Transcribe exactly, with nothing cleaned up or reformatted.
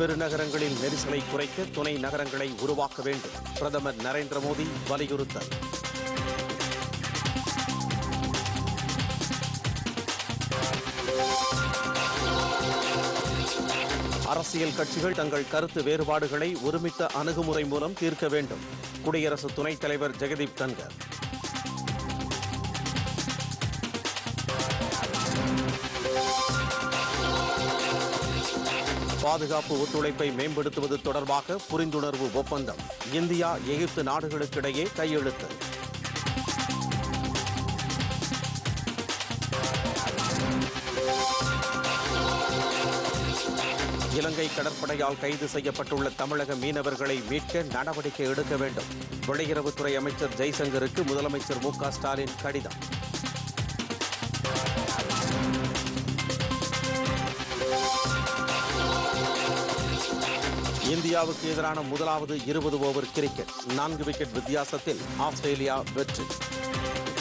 பெருநகரங்களில் நெரிசலை குறைக்க துணை நகரங்களை உருவாக்க வேண்டும். பிரதமர் நரேந்திர மோடி வலியுறுத்தல். அரசியல் கட்சிகள் தங்கள் கருத்து வேறுபாடுகளை ஒருமித்த அணுகுமுறை மூலம் தீர்க்க வேண்டும். குடியரசு துணைத் தலைவர் ஜெகதீப் தன்கர். பாதுகாப்பு ஒத்துழைப்பை மேம்படுத்துவது தொடர்பாக புரிந்துணர்வு ஒப்பந்தம் இந்தியா எகிப்து நாடுகளுக்கிடையே கையெழுத்து. இலங்கை கடற்படையால் கைது செய்யப்பட்டுள்ள தமிழக மீனவர்களை மீட்க நடவடிக்கை எடுக்க வேண்டும். வெளியுறவுத்துறை அமைச்சர் ஜெய்சங்கருக்கு முதலமைச்சர் மு க ஸ்டாலின் கடிதம். இந்தியாவுக்கு எதிரான முதலாவது இருபது ஓவர் கிரிக்கெட் நான்கு விக்கெட் வித்தியாசத்தில் ஆஸ்திரேலியா வெற்றி.